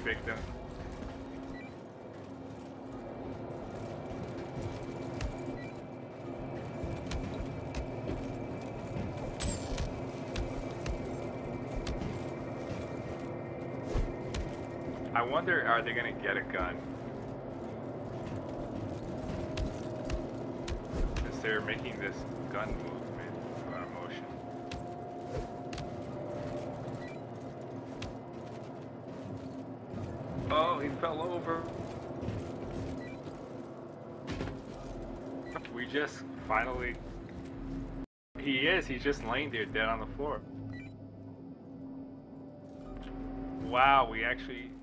victim. I wonder, are they gonna get a gun? Since they're making this gun movement motion. Oh, he fell over. We just finally... He's just laying there dead on the floor. Wow, we actually